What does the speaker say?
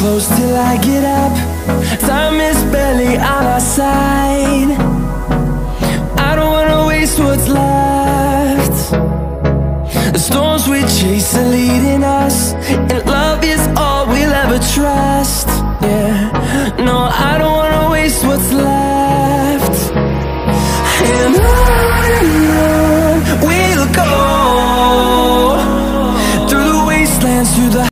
close till I get up. Time is barely on our side. I don't wanna waste what's left. The storms we chase are leading us, and love is all we'll ever trust. Yeah, no, I don't wanna waste what's left. And on